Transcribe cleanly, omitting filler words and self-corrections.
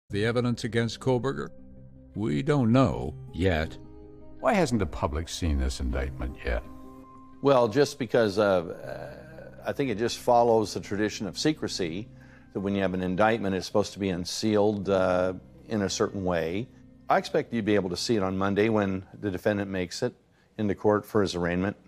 The evidence against Kohberger? We don't know yet. Why hasn't the public seen this indictment yet? Well, just because I think it just follows the tradition of secrecy, that when you have an indictment, it's supposed to be unsealed in a certain way. I expect you'd be able to see it on Monday when the defendant makes it into court for his arraignment.